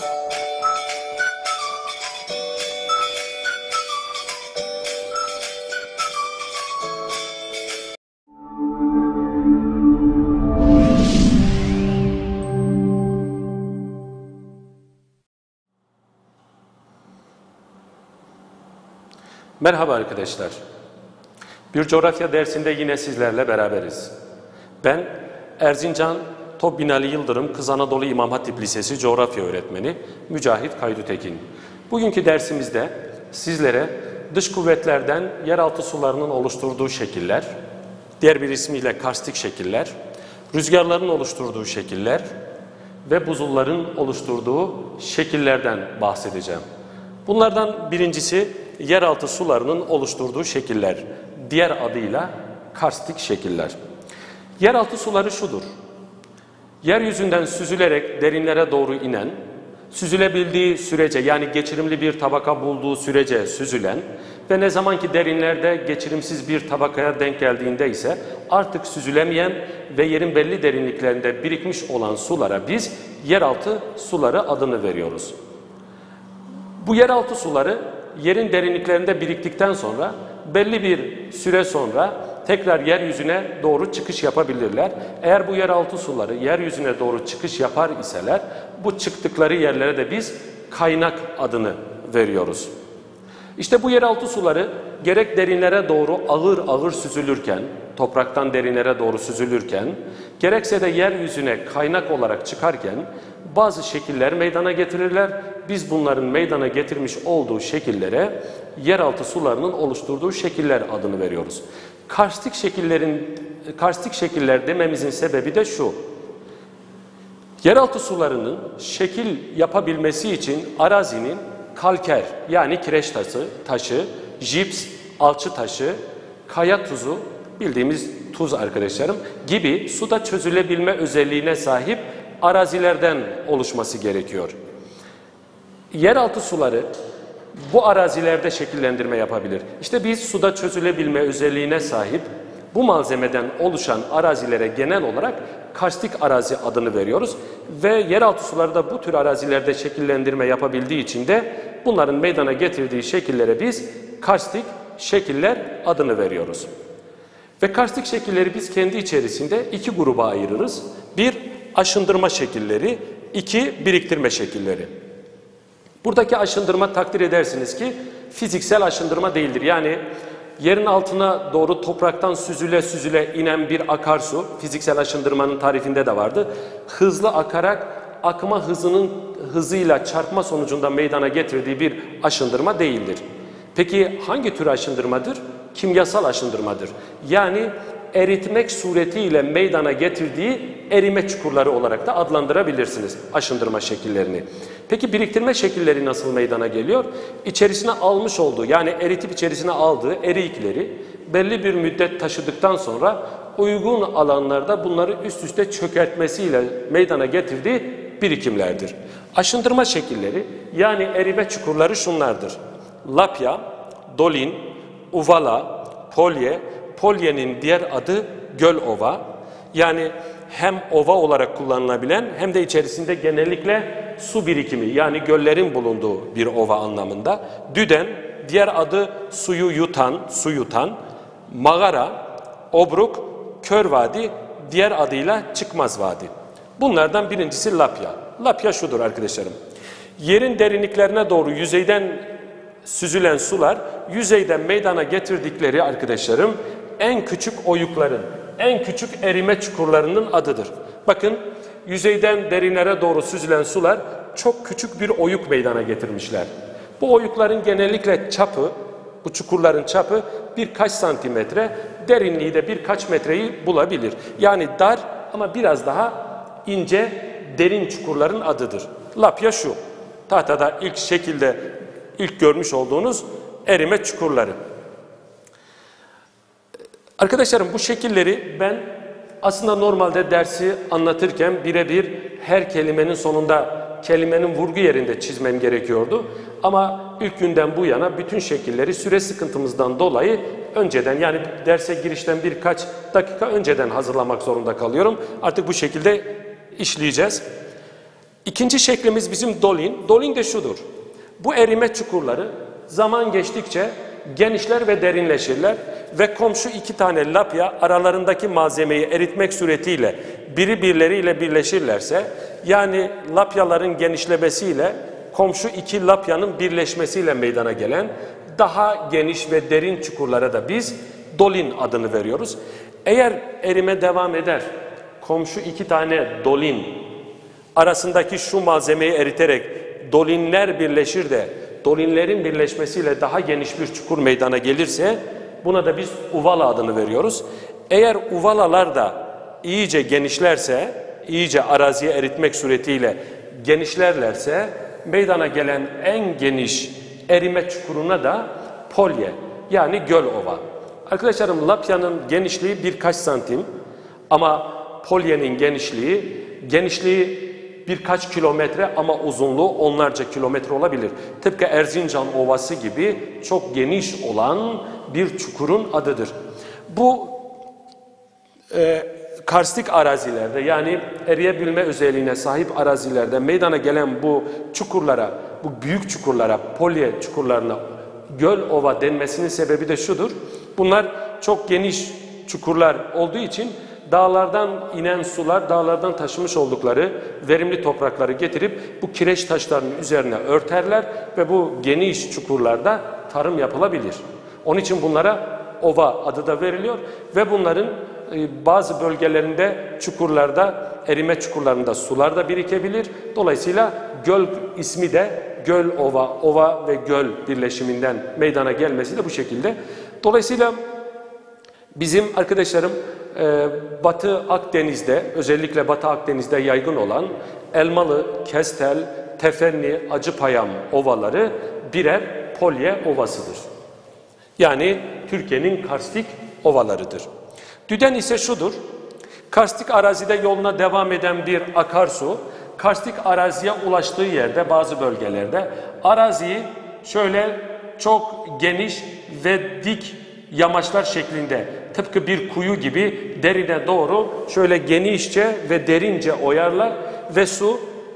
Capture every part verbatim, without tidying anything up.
Merhaba arkadaşlar. Bir coğrafya dersinde yine sizlerle beraberiz. Ben Erzincan Top Binali Yıldırım Kız Anadolu İmam Hatip Lisesi coğrafya öğretmeni Mücahit Kaydütekin. Bugünkü dersimizde sizlere dış kuvvetlerden yeraltı sularının oluşturduğu şekiller, diğer bir ismiyle karstik şekiller, rüzgarların oluşturduğu şekiller ve buzulların oluşturduğu şekillerden bahsedeceğim. Bunlardan birincisi yeraltı sularının oluşturduğu şekiller, diğer adıyla karstik şekiller. Yeraltı suları şudur: yeryüzünden süzülerek derinlere doğru inen, süzülebildiği sürece, yani geçirimli bir tabaka bulduğu sürece süzülen ve ne zaman ki derinlerde geçirimsiz bir tabakaya denk geldiğinde ise artık süzülemeyen ve yerin belli derinliklerinde birikmiş olan sulara biz yeraltı suları adını veriyoruz. Bu yeraltı suları yerin derinliklerinde biriktikten sonra belli bir süre sonra tekrar yeryüzüne doğru çıkış yapabilirler. Eğer bu yeraltı suları yeryüzüne doğru çıkış yapar iseler, bu çıktıkları yerlere de biz kaynak adını veriyoruz. İşte bu yeraltı suları gerek derinlere doğru ağır ağır süzülürken, topraktan derinlere doğru süzülürken, gerekse de yeryüzüne kaynak olarak çıkarken bazı şekiller meydana getirirler. Biz bunların meydana getirmiş olduğu şekillere yeraltı sularının oluşturduğu şekiller adını veriyoruz. Karstik şekillerin, karstik şekiller dememizin sebebi de şu: yeraltı sularının şekil yapabilmesi için arazinin kalker, yani kireç taşı, taşı, jips, alçı taşı, kaya tuzu, bildiğimiz tuz arkadaşlarım, gibi suda çözülebilme özelliğine sahip arazilerden oluşması gerekiyor. Yeraltı suları bu arazilerde şekillendirme yapabilir. İşte biz suda çözülebilme özelliğine sahip bu malzemeden oluşan arazilere genel olarak karstik arazi adını veriyoruz. Ve yeraltı suları da bu tür arazilerde şekillendirme yapabildiği için de bunların meydana getirdiği şekillere biz karstik şekiller adını veriyoruz. Ve karstik şekilleri biz kendi içerisinde iki gruba ayırırız. Bir, aşındırma şekilleri; iki, biriktirme şekilleri. Buradaki aşındırma, takdir edersiniz ki, fiziksel aşındırma değildir. Yani yerin altına doğru topraktan süzüle süzüle inen bir akarsu, fiziksel aşındırmanın tarifinde de vardı, hızlı akarak akma hızının hızıyla çarpma sonucunda meydana getirdiği bir aşındırma değildir. Peki hangi tür aşındırmadır? Kimyasal aşındırmadır. Yani eritmek suretiyle meydana getirdiği erime çukurları olarak da adlandırabilirsiniz aşındırma şekillerini. Peki biriktirme şekilleri nasıl meydana geliyor? İçerisine almış olduğu, yani eritip içerisine aldığı eriyikleri belli bir müddet taşıdıktan sonra uygun alanlarda bunları üst üste çökertmesiyle meydana getirdiği birikimlerdir. Aşındırma şekilleri, yani erime çukurları şunlardır: lapya, dolin, uvala, polye, polyenin diğer adı göl ova, yani hem ova olarak kullanılabilen hem de içerisinde genellikle su birikimi, yani göllerin bulunduğu bir ova anlamında. Düden, diğer adı suyu yutan, su yutan, mağara, obruk, kör vadi, diğer adıyla çıkmaz vadi. Bunlardan birincisi lapya. Lapya şudur arkadaşlarım: yerin derinliklerine doğru yüzeyden süzülen sular, yüzeyden meydana getirdikleri arkadaşlarım en küçük oyukların, en küçük erime çukurlarının adıdır. Bakın, yüzeyden derinlere doğru süzülen sular çok küçük bir oyuk meydana getirmişler. Bu oyukların genellikle çapı, bu çukurların çapı birkaç santimetre, derinliği de birkaç metreyi bulabilir. Yani dar ama biraz daha ince, derin çukurların adıdır. Lapya şu: tahtada ilk şekilde ilk görmüş olduğunuz erime çukurları. Arkadaşlarım, bu şekilleri ben aslında normalde dersi anlatırken birebir her kelimenin sonunda kelimenin vurgu yerinde çizmem gerekiyordu. Ama ilk günden bu yana bütün şekilleri süre sıkıntımızdan dolayı önceden, yani derse girişten birkaç dakika önceden hazırlamak zorunda kalıyorum. Artık bu şekilde işleyeceğiz. İkinci şeklimiz bizim dolin. Dolin de şudur. Bu erime çukurları zaman geçtikçe genişler ve derinleşirler ve komşu iki tane lapya aralarındaki malzemeyi eritmek suretiyle biri birbirleriyle birleşirlerse, yani lapyaların genişlemesiyle komşu iki lapyanın birleşmesiyle meydana gelen daha geniş ve derin çukurlara da biz dolin adını veriyoruz. Eğer erime devam eder, komşu iki tane dolin arasındaki şu malzemeyi eriterek dolinler birleşir de dolinlerin birleşmesiyle daha geniş bir çukur meydana gelirse buna da biz uvala adını veriyoruz. Eğer uvalalar da iyice genişlerse, iyice araziye eritmek suretiyle genişlerlerse meydana gelen en geniş erime çukuruna da polye, yani göl ova. Arkadaşlarım, lapyanın genişliği birkaç santim ama polyenin genişliği, genişliği birkaç kilometre ama uzunluğu onlarca kilometre olabilir. Tıpkı Erzincan Ovası gibi çok geniş olan bir çukurun adıdır. Bu e, karstik arazilerde, yani eriyebilme özelliğine sahip arazilerde meydana gelen bu çukurlara, bu büyük çukurlara, polye çukurlarına göl ova denmesinin sebebi de şudur. Bunlar çok geniş çukurlar olduğu için dağlardan inen sular, dağlardan taşımış oldukları verimli toprakları getirip bu kireç taşlarının üzerine örterler ve bu geniş çukurlarda tarım yapılabilir. Onun için bunlara ova adı da veriliyor ve bunların bazı bölgelerinde, çukurlarda, erime çukurlarında sular da birikebilir. Dolayısıyla göl ismi de göl ova, ova ve göl birleşiminden meydana gelmesi de bu şekilde. Dolayısıyla bizim arkadaşlarım e, Batı Akdeniz'de, özellikle Batı Akdeniz'de yaygın olan Elmalı, Kestel, Tefenli, Acıpayam ovaları birer polye ovasıdır. Yani Türkiye'nin karstik ovalarıdır. Düden ise şudur: karstik arazide yoluna devam eden bir akarsu, karstik araziye ulaştığı yerde, bazı bölgelerde araziyi şöyle çok geniş ve dik yamaçlar şeklinde, tıpkı bir kuyu gibi derine doğru şöyle genişçe ve derince oyarlar ve su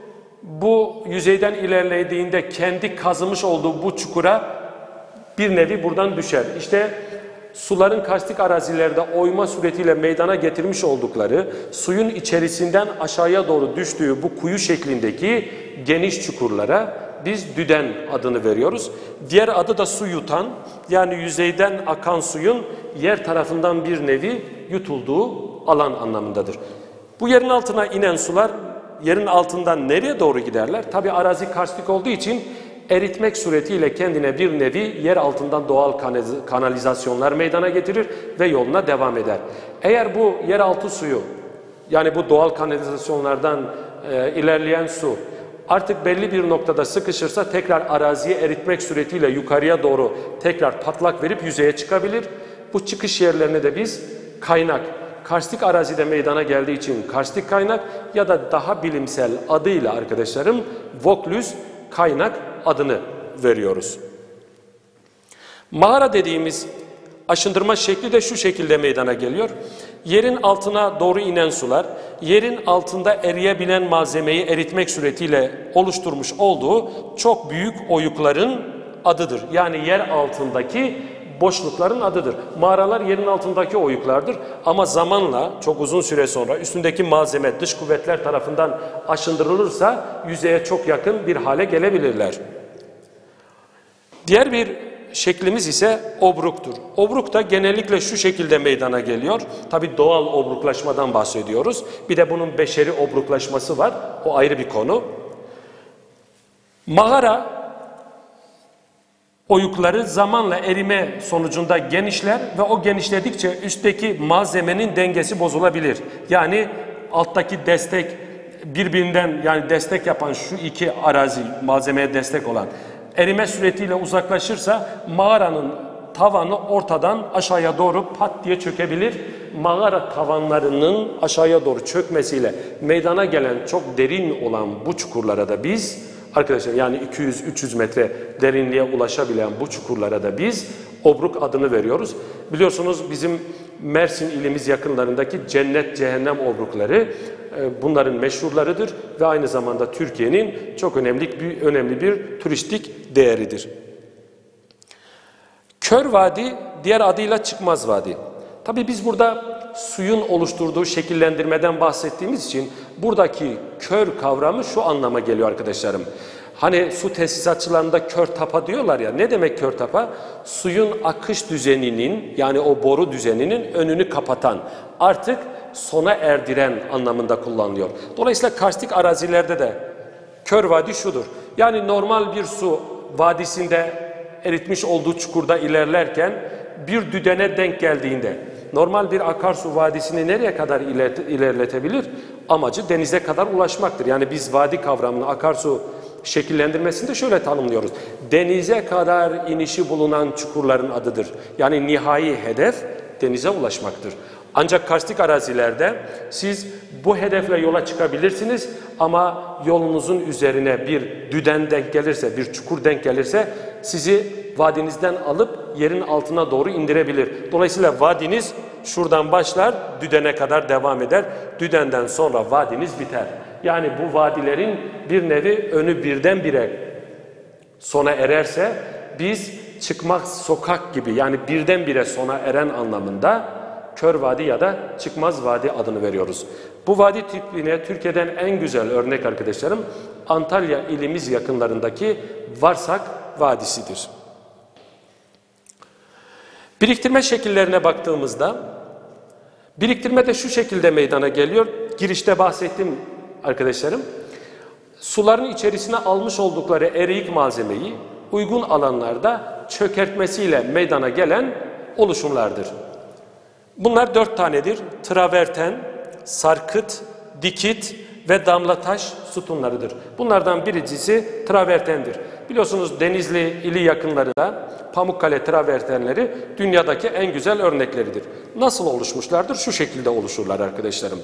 bu yüzeyden ilerlediğinde kendi kazımış olduğu bu çukura bir nevi buradan düşer. İşte suların karstik arazilerde oyma suretiyle meydana getirmiş oldukları, suyun içerisinden aşağıya doğru düştüğü bu kuyu şeklindeki geniş çukurlara biz düden adını veriyoruz. Diğer adı da su yutan, yani yüzeyden akan suyun yer tarafından bir nevi yutulduğu alan anlamındadır. Bu yerin altına inen sular yerin altından nereye doğru giderler? Tabi arazi karstik olduğu için eritmek suretiyle kendine bir nevi yer altından doğal kanalizasyonlar meydana getirir ve yoluna devam eder. Eğer bu yeraltı suyu, yani bu doğal kanalizasyonlardan e, ilerleyen su artık belli bir noktada sıkışırsa tekrar araziye eritmek suretiyle yukarıya doğru tekrar patlak verip yüzeye çıkabilir. Bu çıkış yerlerine de biz kaynak, karstik arazide meydana geldiği için karstik kaynak ya da daha bilimsel adıyla arkadaşlarım Vaucluse kaynak adını veriyoruz. Mağara dediğimiz aşındırma şekli de şu şekilde meydana geliyor. Yerin altına doğru inen sular, yerin altında eriyebilen malzemeyi eritmek suretiyle oluşturmuş olduğu çok büyük oyukların adıdır. Yani yer altındaki boşlukların adıdır. Mağaralar yerin altındaki oyuklardır ama zamanla, çok uzun süre sonra üstündeki malzeme dış kuvvetler tarafından aşındırılırsa yüzeye çok yakın bir hale gelebilirler. Diğer bir şeklimiz ise obruktur. Obruk da genellikle şu şekilde meydana geliyor. Tabii doğal obruklaşmadan bahsediyoruz. Bir de bunun beşeri obruklaşması var. O ayrı bir konu. Mağara oyukları zamanla erime sonucunda genişler ve o genişledikçe üstteki malzemenin dengesi bozulabilir. Yani alttaki destek birbirinden, yani destek yapan şu iki arazi, malzemeye destek olan erime suretiyle uzaklaşırsa mağaranın tavanı ortadan aşağıya doğru pat diye çökebilir. Mağara tavanlarının aşağıya doğru çökmesiyle meydana gelen çok derin olan bu çukurlara da biz arkadaşlar, yani iki yüz üç yüz metre derinliğe ulaşabilen bu çukurlara da biz obruk adını veriyoruz. Biliyorsunuz bizim Mersin ilimiz yakınlarındaki cennet cehennem obrukları bunların meşhurlarıdır ve aynı zamanda Türkiye'nin çok önemli bir, önemli bir turistik değeridir. Kör Vadi diğer adıyla Çıkmaz Vadi. Tabii biz burada suyun oluşturduğu şekillendirmeden bahsettiğimiz için buradaki kör kavramı şu anlama geliyor arkadaşlarım. Hani su tesisatçılarında kör tapa diyorlar ya, ne demek kör tapa? Suyun akış düzeninin, yani o boru düzeninin önünü kapatan, artık sona erdiren anlamında kullanılıyor. Dolayısıyla karstik arazilerde de kör vadi şudur. Yani normal bir su vadisinde eritmiş olduğu çukurda ilerlerken bir düdene denk geldiğinde normal bir akarsu vadisini nereye kadar ilerletebilir? Amacı denize kadar ulaşmaktır. Yani biz vadi kavramını akarsu şekillendirmesinde şöyle tanımlıyoruz. Denize kadar inişi bulunan çukurların adıdır. Yani nihai hedef denize ulaşmaktır. Ancak karstik arazilerde siz bu hedefle yola çıkabilirsiniz ama yolunuzun üzerine bir düden denk gelirse, bir çukur denk gelirse sizi vadinizden alıp yerin altına doğru indirebilir. Dolayısıyla vadiniz şuradan başlar, düdene kadar devam eder. Düdenden sonra vadiniz biter. Yani bu vadilerin bir nevi önü birdenbire sona ererse biz çıkmaz sokak gibi, yani birdenbire sona eren anlamında Kör Vadi ya da Çıkmaz Vadi adını veriyoruz. Bu vadi tipine Türkiye'den en güzel örnek arkadaşlarım Antalya ilimiz yakınlarındaki Varsak Vadisi'dir. Biriktirme şekillerine baktığımızda biriktirme de şu şekilde meydana geliyor. Girişte bahsettim arkadaşlarım. Suların içerisine almış oldukları eriyik malzemeyi uygun alanlarda çökertmesiyle meydana gelen oluşumlardır. Bunlar dört tanedir. Traverten, sarkıt, dikit ve damlataş sütunlarıdır. Bunlardan birincisi travertendir. Biliyorsunuz Denizli ili yakınlarında Pamukkale travertenleri dünyadaki en güzel örnekleridir. Nasıl oluşmuşlardır? Şu şekilde oluşurlar arkadaşlarım.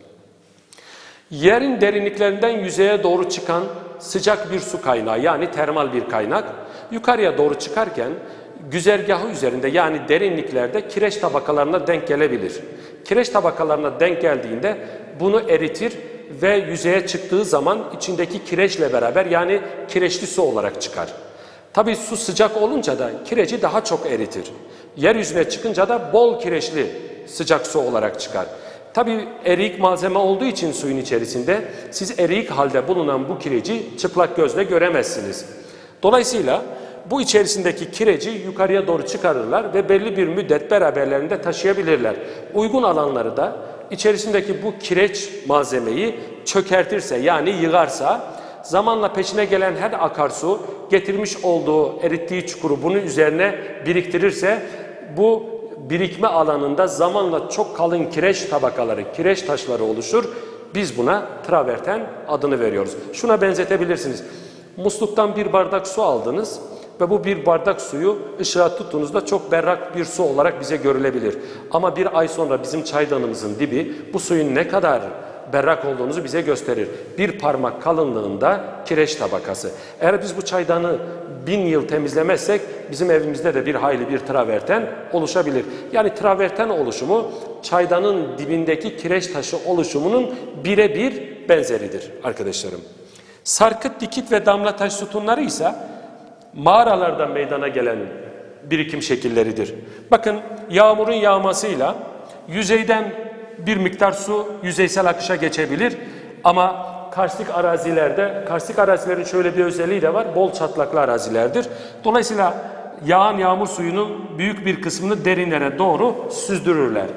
Yerin derinliklerinden yüzeye doğru çıkan sıcak bir su kaynağı, yani termal bir kaynak yukarıya doğru çıkarken güzergahı üzerinde, yani derinliklerde kireç tabakalarına denk gelebilir. Kireç tabakalarına denk geldiğinde bunu eritir ve yüzeye çıktığı zaman içindeki kireçle beraber, yani kireçli su olarak çıkar. Tabii su sıcak olunca da kireci daha çok eritir. Yeryüzüne çıkınca da bol kireçli sıcak su olarak çıkar. Tabii eriyik malzeme olduğu için suyun içerisinde siz eriyik halde bulunan bu kireci çıplak gözle göremezsiniz. Dolayısıyla bu içerisindeki kireci yukarıya doğru çıkarırlar ve belli bir müddet beraberlerinde taşıyabilirler. Uygun alanları da içerisindeki bu kireç malzemeyi çökertirse, yani yığarsa, zamanla peşine gelen her akarsu getirmiş olduğu erittiği çukuru bunun üzerine biriktirirse bu birikme alanında zamanla çok kalın kireç tabakaları, kireç taşları oluşur. Biz buna traverten adını veriyoruz. Şuna benzetebilirsiniz. Musluktan bir bardak su aldınız ve bu bir bardak suyu ışığa tuttuğunuzda çok berrak bir su olarak bize görülebilir. Ama bir ay sonra bizim çaydanımızın dibi bu suyun ne kadar berrak olduğunuzu bize gösterir. Bir parmak kalınlığında kireç tabakası. Eğer biz bu çaydanı bin yıl temizlemezsek bizim evimizde de bir hayli bir traverten oluşabilir. Yani traverten oluşumu çaydanın dibindeki kireç taşı oluşumunun birebir benzeridir arkadaşlarım. Sarkıt, dikit ve damlataş sütunları ise mağaralardan meydana gelen birikim şekilleridir. Bakın, yağmurun yağmasıyla yüzeyden bir miktar su yüzeysel akışa geçebilir ama karstik arazilerde, karstik arazilerin şöyle bir özelliği de var, bol çatlaklı arazilerdir. Dolayısıyla yağan yağmur suyunun büyük bir kısmını derinlere doğru süzdürürler.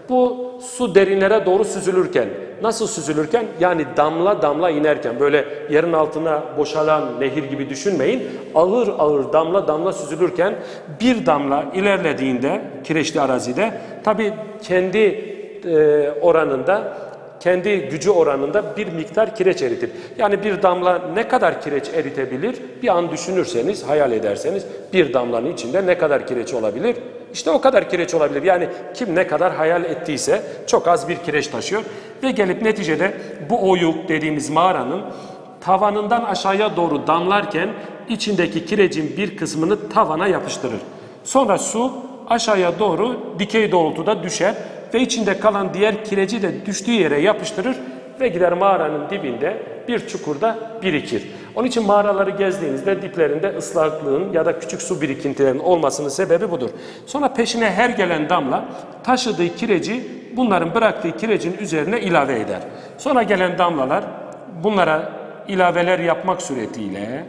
Bu su derinlere doğru süzülürken, nasıl süzülürken? Yani damla damla inerken, böyle yerin altına boşalan nehir gibi düşünmeyin. Ağır ağır damla damla süzülürken bir damla ilerlediğinde kireçli arazide tabii kendi e, oranında, kendi gücü oranında bir miktar kireç eritir. Yani bir damla ne kadar kireç eritebilir? Bir an düşünürseniz, hayal ederseniz bir damlanın içinde ne kadar kireç olabilir? İşte o kadar kireç olabilir. Yani kim ne kadar hayal ettiyse çok az bir kireç taşıyor. Ve gelip neticede bu oyuk dediğimiz mağaranın tavanından aşağıya doğru damlarken içindeki kirecin bir kısmını tavana yapıştırır. Sonra su aşağıya doğru dikey doğrultuda düşer ve içinde kalan diğer kireci de düştüğü yere yapıştırır ve gider mağaranın dibinde bir çukurda birikir. Onun için mağaraları gezdiğinizde diplerinde ıslaklığın ya da küçük su birikintilerinin olmasının sebebi budur. Sonra peşine her gelen damla taşıdığı kireci bunların bıraktığı kirecin üzerine ilave eder. Sonra gelen damlalar bunlara ilaveler yapmak suretiyle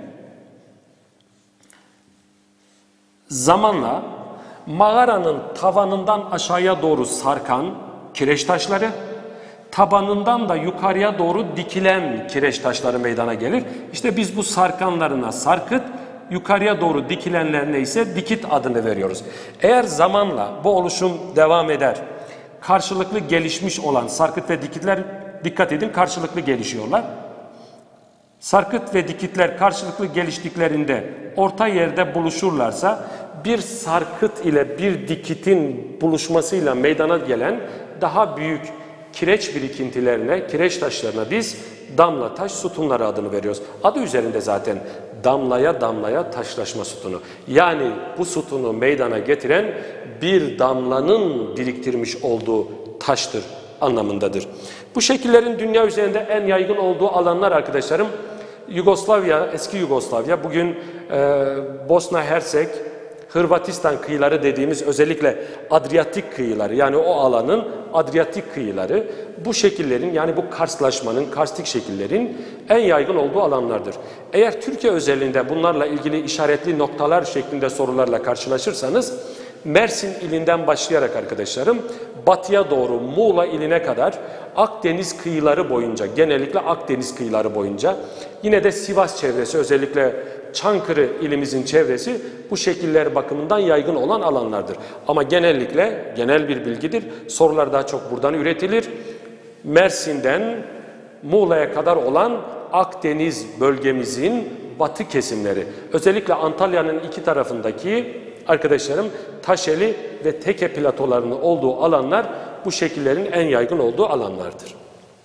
zamanla mağaranın tavanından aşağıya doğru sarkan kireç taşları, tabanından da yukarıya doğru dikilen kireç taşları meydana gelir. İşte biz bu sarkanlarına sarkıt, yukarıya doğru dikilenlerine ise dikit adını veriyoruz. Eğer zamanla bu oluşum devam eder, karşılıklı gelişmiş olan sarkıt ve dikitler, dikkat edin, karşılıklı gelişiyorlar. Sarkıt ve dikitler karşılıklı geliştiklerinde orta yerde buluşurlarsa bir sarkıt ile bir dikitin buluşmasıyla meydana gelen daha büyük kireç birikintilerine, kireç taşlarına biz damla taş sütunları adını veriyoruz. Adı üzerinde zaten damlaya damlaya taşlaşma sütunu. Yani bu sütunu meydana getiren bir damlanın biriktirmiş olduğu taştır anlamındadır. Bu şekillerin dünya üzerinde en yaygın olduğu alanlar arkadaşlarım, Yugoslavya, eski Yugoslavya, bugün e, Bosna Hersek, Hırvatistan kıyıları dediğimiz özellikle Adriyatik kıyıları, yani o alanın Adriyatik kıyıları bu şekillerin, yani bu karslaşmanın, karstik şekillerin en yaygın olduğu alanlardır. Eğer Türkiye özelinde bunlarla ilgili işaretli noktalar şeklinde sorularla karşılaşırsanız Mersin ilinden başlayarak arkadaşlarım batıya doğru Muğla iline kadar Akdeniz kıyıları boyunca, genellikle Akdeniz kıyıları boyunca, yine de Sivas çevresi, özellikle Çankırı ilimizin çevresi bu şekiller bakımından yaygın olan alanlardır. Ama genellikle genel bir bilgidir. Sorular daha çok buradan üretilir. Mersin'den Muğla'ya kadar olan Akdeniz bölgemizin batı kesimleri, özellikle Antalya'nın iki tarafındaki arkadaşlarım Taşeli ve Teke platolarının olduğu alanlar bu şekillerin en yaygın olduğu alanlardır.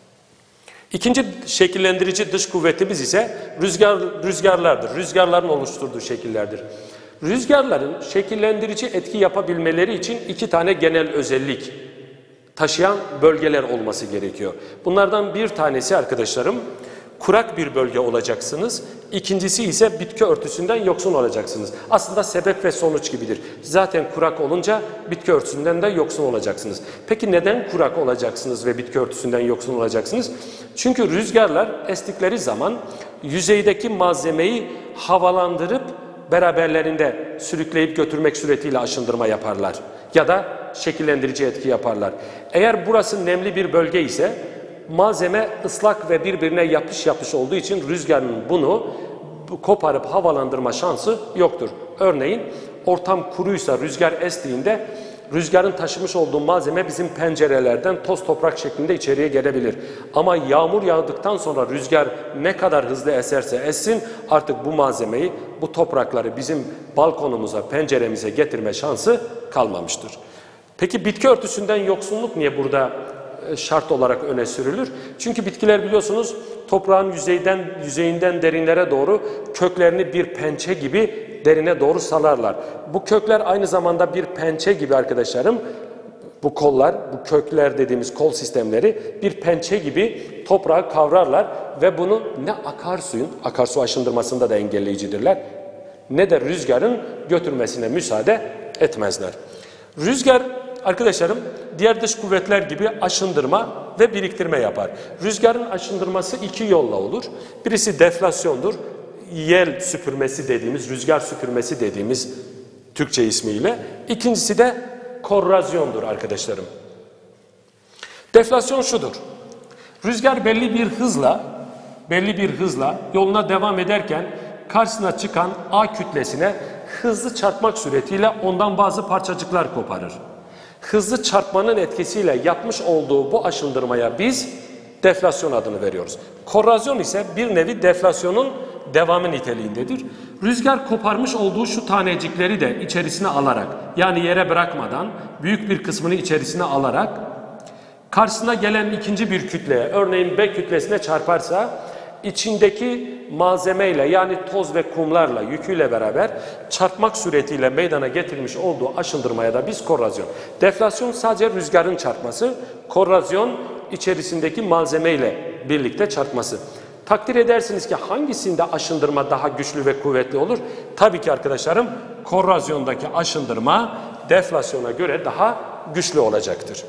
İkinci şekillendirici dış kuvvetimiz ise rüzgar, rüzgarlardır. Rüzgarların oluşturduğu şekillerdir. Rüzgarların şekillendirici etki yapabilmeleri için iki tane genel özellik taşıyan bölgeler olması gerekiyor. Bunlardan bir tanesi arkadaşlarım, kurak bir bölge olacaksınız. İkincisi ise bitki örtüsünden yoksun olacaksınız. Aslında sebep ve sonuç gibidir. Zaten kurak olunca bitki örtüsünden de yoksun olacaksınız. Peki neden kurak olacaksınız ve bitki örtüsünden yoksun olacaksınız? Çünkü rüzgarlar estikleri zaman yüzeydeki malzemeyi havalandırıp beraberlerinde sürükleyip götürmek suretiyle aşındırma yaparlar. Ya da şekillendirici etki yaparlar. Eğer burası nemli bir bölge ise malzeme ıslak ve birbirine yapış yapış olduğu için rüzgarın bunu koparıp havalandırma şansı yoktur. Örneğin ortam kuruysa rüzgar estiğinde rüzgarın taşımış olduğu malzeme bizim pencerelerden toz toprak şeklinde içeriye gelebilir. Ama yağmur yağdıktan sonra rüzgar ne kadar hızlı eserse essin artık bu malzemeyi, bu toprakları bizim balkonumuza, penceremize getirme şansı kalmamıştır. Peki bitki örtüsünden yoksunluk niye burada şart olarak öne sürülür? Çünkü bitkiler biliyorsunuz toprağın yüzeyden, yüzeyinden derinlere doğru köklerini bir pençe gibi derine doğru salarlar. Bu kökler aynı zamanda bir pençe gibi arkadaşlarım, bu kollar, bu kökler dediğimiz kol sistemleri bir pençe gibi toprağı kavrarlar ve bunu ne akarsuyun, akarsu aşındırmasında da engelleyicidirler, ne de rüzgarın götürmesine müsaade etmezler. Rüzgar arkadaşlarım diğer dış kuvvetler gibi aşındırma ve biriktirme yapar. Rüzgarın aşındırması iki yolla olur. Birisi deflasyondur. Yel süpürmesi dediğimiz, rüzgar süpürmesi dediğimiz Türkçe ismiyle. İkincisi de korrozyondur arkadaşlarım. Deflasyon şudur. Rüzgar belli bir hızla, belli bir hızla yoluna devam ederken karşısına çıkan A kütlesine hızlı çarpmak suretiyle ondan bazı parçacıklar koparır. Hızlı çarpmanın etkisiyle yapmış olduğu bu aşındırmaya biz deflasyon adını veriyoruz. Korrozyon ise bir nevi deflasyonun devamı niteliğindedir. Rüzgar koparmış olduğu şu tanecikleri de içerisine alarak, yani yere bırakmadan büyük bir kısmını içerisine alarak karşısına gelen ikinci bir kütleye, örneğin B kütlesine çarparsa içindeki malzemeyle yani toz ve kumlarla yüküyle beraber çarpmak suretiyle meydana getirmiş olduğu aşındırmaya da biz korrozyon. Deflasyon sadece rüzgarın çarpması, korrozyon içerisindeki malzemeyle birlikte çarpması. Takdir edersiniz ki hangisinde aşındırma daha güçlü ve kuvvetli olur? Tabii ki arkadaşlarım korrozyondaki aşındırma deflasyona göre daha güçlü olacaktır.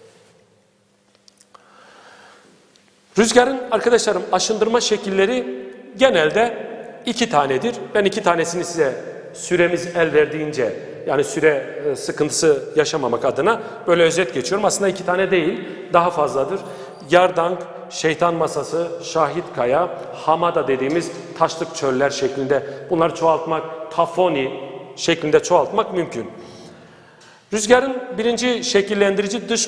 Rüzgarın arkadaşlarım aşındırma şekilleri genelde iki tanedir. Ben iki tanesini size süremiz el verdiğince yani süre sıkıntısı yaşamamak adına böyle özet geçiyorum. Aslında iki tane değil, daha fazladır. Yardank, şeytan masası, şahit kaya, hamada dediğimiz taşlık çöller şeklinde bunları çoğaltmak, tafoni şeklinde çoğaltmak mümkün. Rüzgarın birinci şekillendirici dış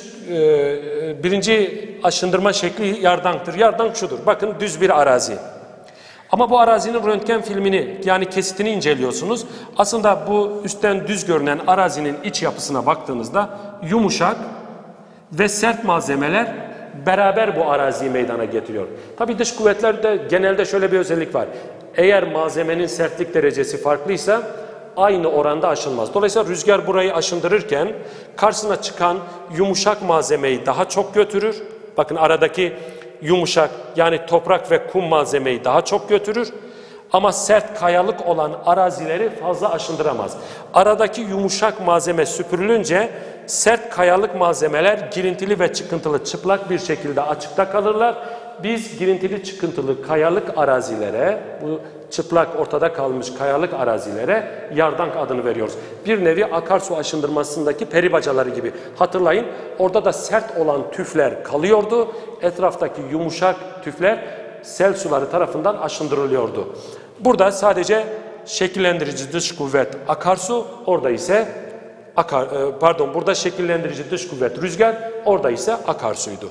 e, birinci aşındırma şekli yardanktır. Yardank şudur. Bakın düz bir arazi. Ama bu arazinin röntgen filmini yani kesitini inceliyorsunuz. Aslında bu üstten düz görünen arazinin iç yapısına baktığınızda yumuşak ve sert malzemeler beraber bu araziyi meydana getiriyor. Tabii dış kuvvetlerde genelde şöyle bir özellik var. Eğer malzemenin sertlik derecesi farklıysa aynı oranda aşınmaz. Dolayısıyla rüzgar burayı aşındırırken karşısına çıkan yumuşak malzemeyi daha çok götürür. Bakın aradaki yumuşak yani toprak ve kum malzemeyi daha çok götürür. Ama sert kayalık olan arazileri fazla aşındıramaz. Aradaki yumuşak malzeme süpürülünce sert kayalık malzemeler girintili ve çıkıntılı çıplak bir şekilde açıkta kalırlar. Biz girintili çıkıntılı kayalık arazilere, bu çıplak ortada kalmış kayalık arazilere yardank adını veriyoruz. Bir nevi akarsu aşındırmasındaki peri bacaları gibi. Hatırlayın orada da sert olan tüfler kalıyordu. Etraftaki yumuşak tüfler sel suları tarafından aşındırılıyordu. Burada sadece şekillendirici dış kuvvet akarsu, orada ise akar, pardon burada şekillendirici dış kuvvet rüzgar, orada ise akarsuydu.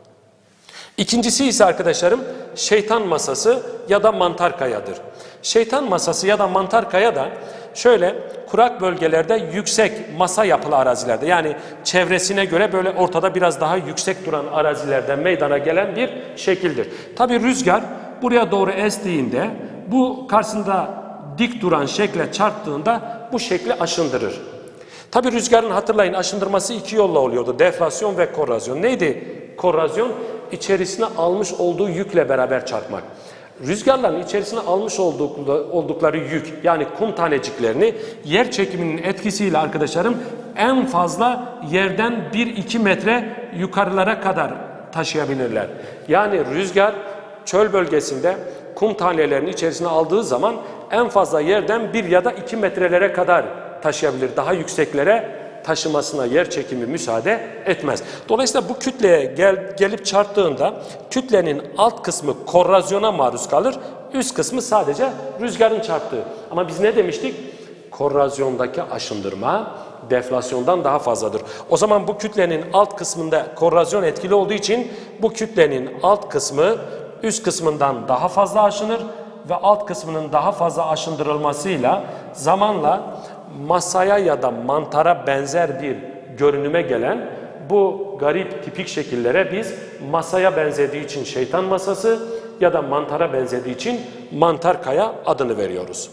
İkincisi ise arkadaşlarım şeytan masası ya da mantar kayadır. Şeytan masası ya da mantar kaya da şöyle kurak bölgelerde yüksek masa yapılı arazilerde yani çevresine göre böyle ortada biraz daha yüksek duran arazilerde meydana gelen bir şekildir. Tabi rüzgar buraya doğru estiğinde bu karşısında dik duran şekle çarptığında bu şekli aşındırır. Tabi rüzgarın hatırlayın aşındırması iki yolla oluyordu. Deflasyon ve korrozyon. Neydi korrozyon? İçerisine almış olduğu yükle beraber çarpmak. Rüzgarların içerisine almış oldukları yük yani kum taneciklerini yer çekiminin etkisiyle arkadaşlarım en fazla yerden bir iki metre yukarılara kadar taşıyabilirler. Yani rüzgar çöl bölgesinde kum tanelerini içerisine aldığı zaman en fazla yerden bir ya da iki metrelere kadar taşıyabilir. Daha yükseklere taşımasına yer çekimi müsaade etmez. Dolayısıyla bu kütleye gel, gelip çarptığında kütlenin alt kısmı korrozyona maruz kalır. Üst kısmı sadece rüzgarın çarptığı. Ama biz ne demiştik? Korrozyondaki aşındırma deflasyondan daha fazladır. O zaman bu kütlenin alt kısmında korrozyon etkili olduğu için bu kütlenin alt kısmı üst kısmından daha fazla aşınır ve alt kısmının daha fazla aşındırılmasıyla zamanla masaya ya da mantara benzer bir görünüme gelen bu garip tipik şekillere biz masaya benzediği için şeytan masası ya da mantara benzediği için mantar kaya adını veriyoruz.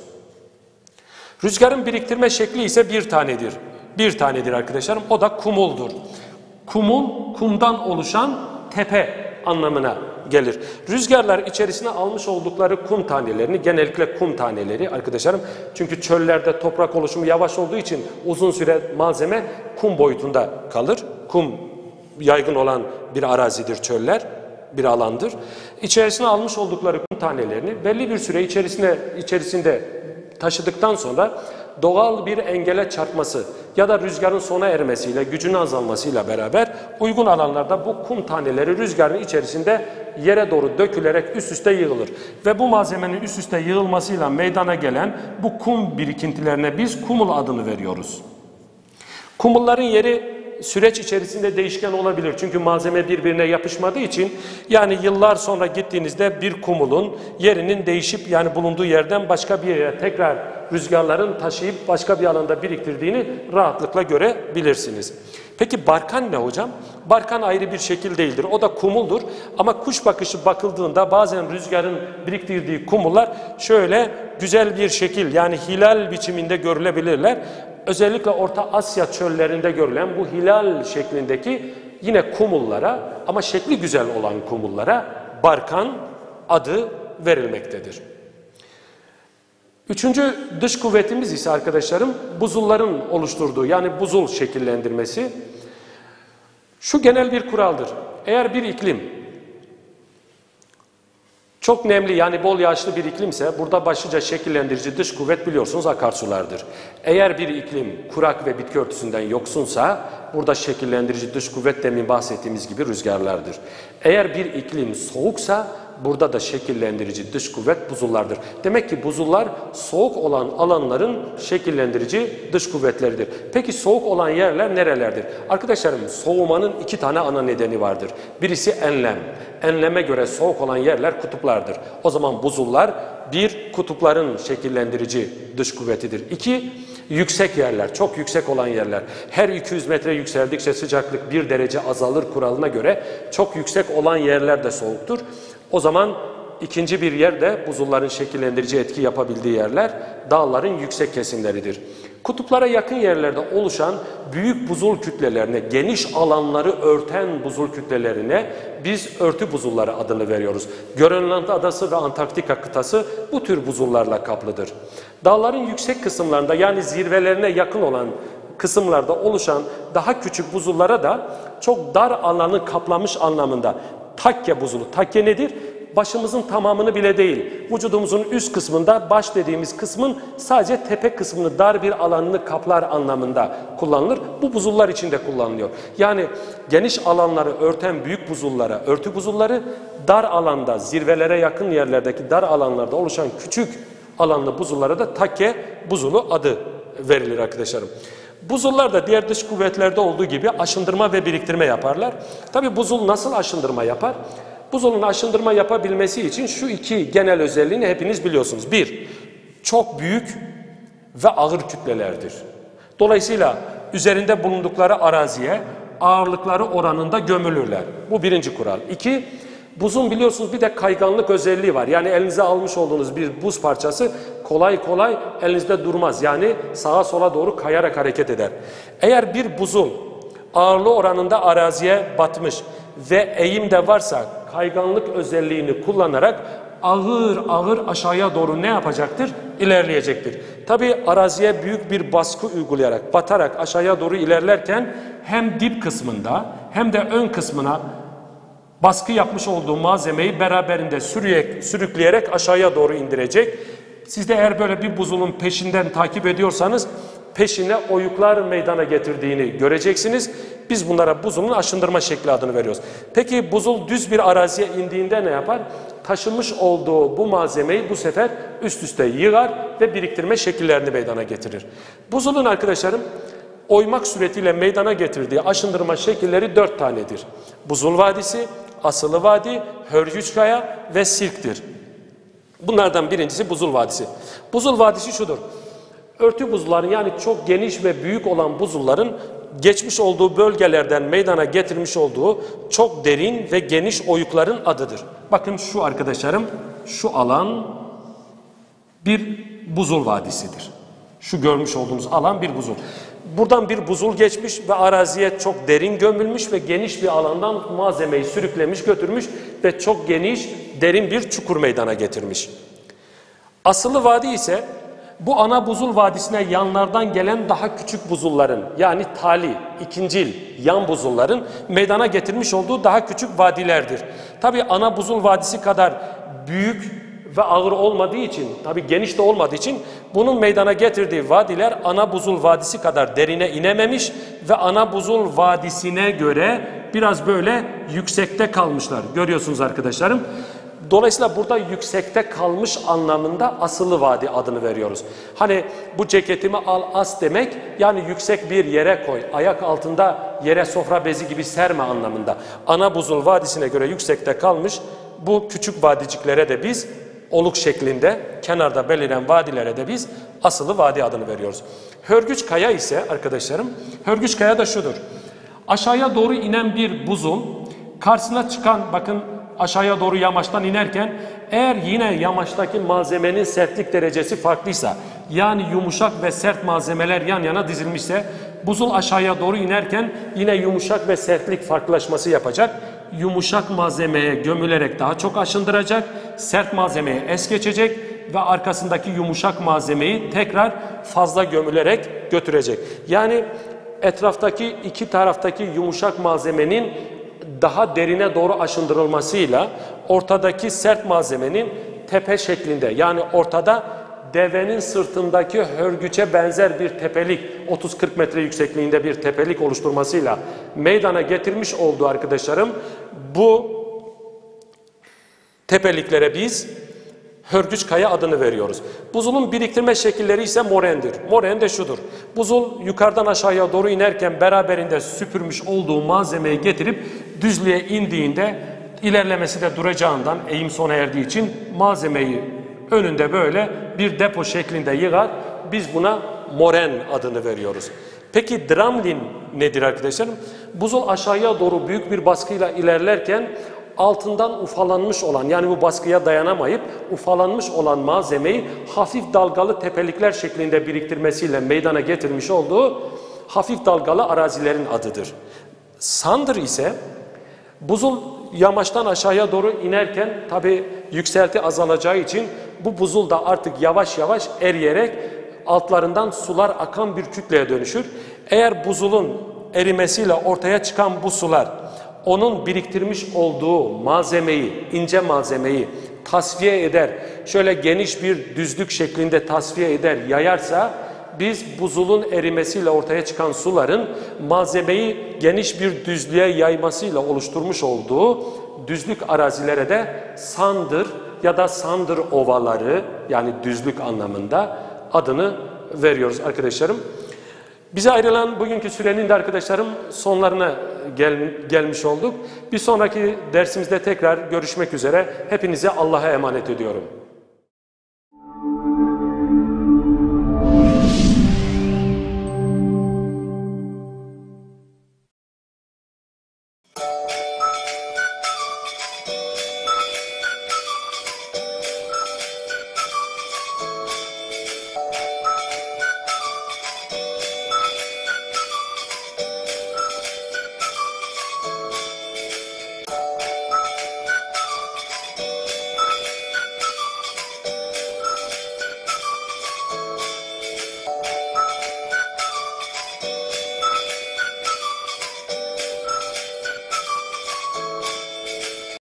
Rüzgarın biriktirme şekli ise bir tanedir. Bir tanedir arkadaşlarım. O da kumuldur. Kumul, kumdan oluşan tepe anlamına gelir. Rüzgarlar içerisine almış oldukları kum tanelerini, genellikle kum taneleri arkadaşlarım, çünkü çöllerde toprak oluşumu yavaş olduğu için uzun süre malzeme kum boyutunda kalır. Kum yaygın olan bir arazidir çöller, bir alandır. İçerisine almış oldukları kum tanelerini belli bir süre içerisinde içerisinde taşıdıktan sonra doğal bir engele çarpması ya da rüzgarın sona ermesiyle, gücünün azalmasıyla beraber uygun alanlarda bu kum taneleri rüzgarın içerisinde yere doğru dökülerek üst üste yığılır. Ve bu malzemenin üst üste yığılmasıyla meydana gelen bu kum birikintilerine biz kumul adını veriyoruz. Kumulların yeri süreç içerisinde değişken olabilir. Çünkü malzeme birbirine yapışmadığı için yani yıllar sonra gittiğinizde bir kumulun yerinin değişip yani bulunduğu yerden başka bir yere tekrar rüzgarların taşıyıp başka bir alanda biriktirdiğini rahatlıkla görebilirsiniz. Peki barkan ne hocam? Barkan ayrı bir şekil değildir. O da kumuldur. Ama kuş bakışı bakıldığında bazen rüzgarın biriktirdiği kumullar şöyle güzel bir şekil, yani hilal biçiminde görülebilirler. Özellikle Orta Asya çöllerinde görülen bu hilal şeklindeki yine kumullara, ama şekli güzel olan kumullara barkan adı verilmektedir. Üçüncü dış kuvvetimiz ise arkadaşlarım buzulların oluşturduğu, yani buzul şekillendirmesi. Şu genel bir kuraldır. Eğer bir iklim çok nemli, yani bol yağışlı bir iklimse burada başlıca şekillendirici dış kuvvet biliyorsunuz akarsulardır. Eğer bir iklim kurak ve bitki örtüsünden yoksunsa burada şekillendirici dış kuvvet demin bahsettiğimiz gibi rüzgarlardır. Eğer bir iklim soğuksa burada da şekillendirici dış kuvvet buzullardır. Demek ki buzullar soğuk olan alanların şekillendirici dış kuvvetleridir. Peki soğuk olan yerler nerelerdir? Arkadaşlarım, soğumanın iki tane ana nedeni vardır. Birisi enlem. Enleme göre soğuk olan yerler kutuplardır. O zaman buzullar bir, kutupların şekillendirici dış kuvvetidir. İki, yüksek yerler, çok yüksek olan yerler. Her iki yüz metre yükseldikçe sıcaklık bir derece azalır kuralına göre çok yüksek olan yerler de soğuktur. O zaman ikinci bir yer de buzulların şekillendirici etki yapabildiği yerler dağların yüksek kesimleridir. Kutuplara yakın yerlerde oluşan büyük buzul kütlelerine, geniş alanları örten buzul kütlelerine biz örtü buzulları adını veriyoruz. Grönland adası ve Antarktika kıtası bu tür buzullarla kaplıdır. Dağların yüksek kısımlarında, yani zirvelerine yakın olan kısımlarda oluşan daha küçük buzullara da çok dar alanı kaplamış anlamında takke buzulu. Takke nedir? Başımızın tamamını bile değil, vücudumuzun üst kısmında baş dediğimiz kısmın sadece tepe kısmını, dar bir alanını kaplar anlamında kullanılır. Bu buzullar için de kullanılıyor. Yani geniş alanları örten büyük buzullara örtü buzulları, dar alanda, zirvelere yakın yerlerdeki dar alanlarda oluşan küçük alanlı buzullara da takke buzulu adı verilir arkadaşlarım. Buzullar da diğer dış kuvvetlerde olduğu gibi aşındırma ve biriktirme yaparlar. Tabi buzul nasıl aşındırma yapar? Buzulun aşındırma yapabilmesi için şu iki genel özelliğini hepiniz biliyorsunuz. Bir, çok büyük ve ağır kütlelerdir. Dolayısıyla üzerinde bulundukları araziye ağırlıkları oranında gömülürler. Bu birinci kural. İki, buzun biliyorsunuz bir de kayganlık özelliği var. Yani elinize almış olduğunuz bir buz parçası kolay kolay elinizde durmaz. Yani sağa sola doğru kayarak hareket eder. Eğer bir buzul ağırlığı oranında araziye batmış ve eğim de varsa kayganlık özelliğini kullanarak ağır ağır aşağıya doğru ne yapacaktır? İlerleyecektir. Tabi araziye büyük bir baskı uygulayarak, batarak aşağıya doğru ilerlerken hem dip kısmında hem de ön kısmına baskı yapmış olduğu malzemeyi beraberinde sürüyerek, sürükleyerek aşağıya doğru indirecek. Siz de eğer böyle bir buzulun peşinden takip ediyorsanız peşine oyuklar meydana getirdiğini göreceksiniz. Biz bunlara buzulun aşındırma şekli adını veriyoruz. Peki buzul düz bir araziye indiğinde ne yapar? Taşınmış olduğu bu malzemeyi bu sefer üst üste yığar ve biriktirme şekillerini meydana getirir. Buzulun arkadaşlarım oymak suretiyle meydana getirdiği aşındırma şekilleri dört tanedir. Buzul Vadisi, Asılı Vadi, Hörgüçkaya ve Sirk'tir. Bunlardan birincisi Buzul Vadisi. Buzul Vadisi şudur. Örtü buzulların, yani çok geniş ve büyük olan buzulların geçmiş olduğu bölgelerden meydana getirmiş olduğu çok derin ve geniş oyukların adıdır. Bakın şu arkadaşlarım, şu alan bir buzul vadisidir. Şu görmüş olduğunuz alan bir buzul. Buradan bir buzul geçmiş ve araziye çok derin gömülmüş ve geniş bir alandan malzemeyi sürüklemiş, götürmüş ve çok geniş, derin bir çukur meydana getirmiş. Asılı vadi ise bu ana buzul vadisine yanlardan gelen daha küçük buzulların, yani tali, ikincil, yan buzulların meydana getirmiş olduğu daha küçük vadilerdir. Tabi ana buzul vadisi kadar büyük ve ağır olmadığı için, tabi geniş de olmadığı için bunun meydana getirdiği vadiler ana buzul vadisi kadar derine inememiş ve ana buzul vadisine göre biraz böyle yüksekte kalmışlar. Görüyorsunuz arkadaşlarım. Dolayısıyla burada yüksekte kalmış anlamında asılı vadi adını veriyoruz. Hani bu ceketimi al as demek, yani yüksek bir yere koy, ayak altında yere sofra bezi gibi serme anlamında. Ana buzul vadisine göre yüksekte kalmış bu küçük vadiciklere de biz oluk şeklinde kenarda beliren vadilere de biz asılı vadi adını veriyoruz. Hörgüç kaya ise arkadaşlarım, hörgüç kaya da şudur. Aşağıya doğru inen bir buzul, karşısına çıkan, bakın aşağıya doğru yamaçtan inerken, eğer yine yamaçtaki malzemenin sertlik derecesi farklıysa, yani yumuşak ve sert malzemeler yan yana dizilmişse, buzul aşağıya doğru inerken yine yumuşak ve sertlik farklılaşması yapacak. Yumuşak malzemeye gömülerek daha çok aşındıracak, sert malzemeye es geçecek ve arkasındaki yumuşak malzemeyi tekrar fazla gömülerek götürecek. Yani etraftaki iki taraftaki yumuşak malzemenin daha derine doğru aşındırılmasıyla ortadaki sert malzemenin tepe şeklinde, yani ortada devenin sırtındaki hörgüçe benzer bir tepelik, otuz kırk metre yüksekliğinde bir tepelik oluşturmasıyla meydana getirmiş olduğu arkadaşlarım, bu tepeliklere biz hörgüç kaya adını veriyoruz. Buzulun biriktirme şekilleri ise morendir. Moren de şudur. Buzul yukarıdan aşağıya doğru inerken beraberinde süpürmüş olduğu malzemeyi getirip düzlüğe indiğinde ilerlemesi de duracağından, eğim sona erdiği için malzemeyi önünde böyle bir depo şeklinde yığar. Biz buna moren adını veriyoruz. Peki drumlin nedir arkadaşlarım? Buzul aşağıya doğru büyük bir baskıyla ilerlerken altından ufalanmış olan, yani bu baskıya dayanamayıp ufalanmış olan malzemeyi hafif dalgalı tepelikler şeklinde biriktirmesiyle meydana getirmiş olduğu hafif dalgalı arazilerin adıdır. Sandır ise buzul yamaçtan aşağıya doğru inerken tabi yükselti azalacağı için bu buzul da artık yavaş yavaş eriyerek altlarından sular akan bir kütleye dönüşür. Eğer buzulun erimesiyle ortaya çıkan bu sular onun biriktirmiş olduğu malzemeyi, ince malzemeyi tasfiye eder, şöyle geniş bir düzlük şeklinde tasfiye eder, yayarsa, biz buzulun erimesiyle ortaya çıkan suların malzemeyi geniş bir düzlüğe yaymasıyla oluşturmuş olduğu düzlük arazilere de sandır ya da sandır ovaları, yani düzlük anlamında adını veriyoruz arkadaşlarım. Bize ayrılan bugünkü sürenin de arkadaşlarım sonlarına gel, gelmiş olduk. Bir sonraki dersimizde tekrar görüşmek üzere. Hepinize Allah'a emanet ediyorum.